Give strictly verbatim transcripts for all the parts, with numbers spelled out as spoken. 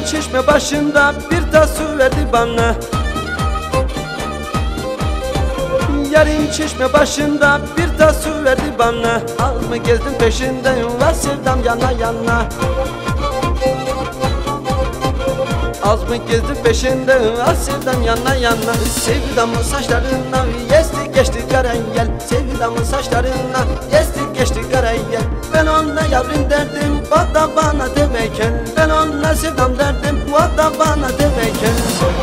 çeşme başında bir tas su verdi bana. Yarın çeşme başında bir tas su verdi bana. Az mı gezdim peşinden var sevdam yana yana. Az mı gezdim peşinden var sevdam yana yana. Sevdamın saçlarına yesti geçti karayel. Sevdamın saçlarına yesti geçti karayel. Ben onunla yavrum derdim o da bana demeyken. Ben onunla sevdam derdim o da bana demeyken.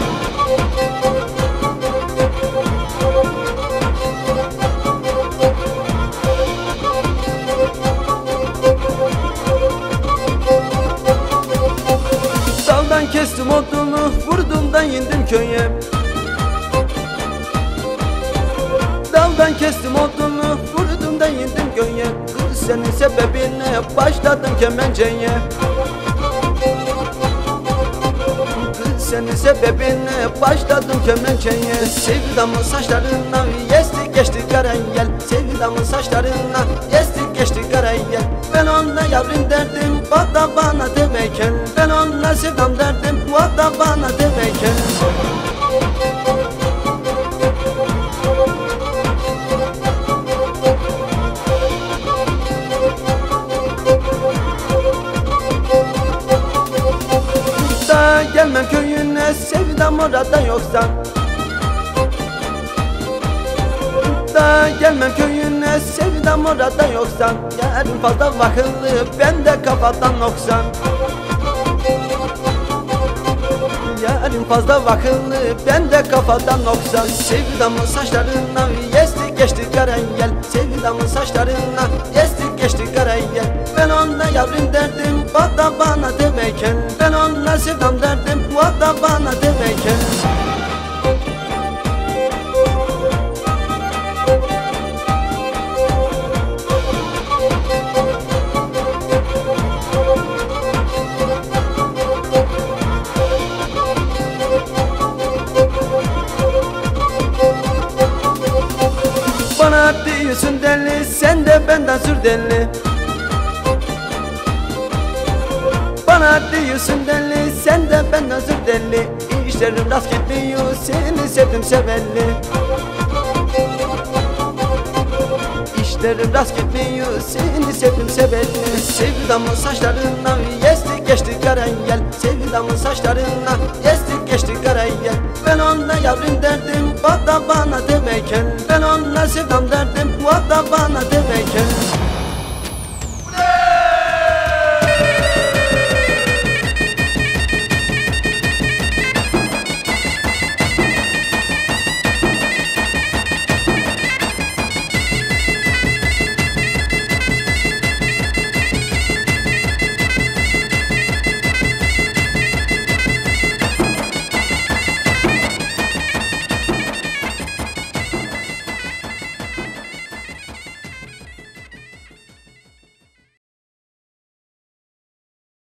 Daldan kestim odunu, vurdum da indim köye. Daldan kestim odunu, vurdum da indim köye. Kız senin sebebine başladım kemenceye. Kız senin sebebine başladım kemenceye. Sevdamın saçlarından yesti geçti karayel. Sevdamın saçlarından yesti geçti karayel. Ben onunla yavrum derdim o da bana demeyken. Ben onunla sevdam derdim o da bana demeyken. Da gelmem köyüne sevdam orada yoksa. Da gelmem köyüne sevdam orada yoksa. Yarın fazla vakıllı bende kafadan noksan. Yarın fazla vakıllı bende kafadan noksan. Sevdamın saçlarından yesti geçti karayel. Sevdamın saçlarından yesti geçti karayel. Ben onunla yavrum derdim o da bana demeyken. Ben onunla sevdam derdim o da bana demeyken. Bana diyorsun deli, sen de benden sür deli. Bana diyorsun deli, sen de benden sür deli. İşlerim rast gitmiyor, seni sevdim sevelli. İşlerim rast gitmiyor, seni sevdim sevelli. Sevdamın saçlarından yesti geçti karayel. Sevdamın saçlarından yesti geçti karayel. Ben onunla yavrum derdim o da bana demeyken. Ben onunla sevdam derdim o da bana demeyken.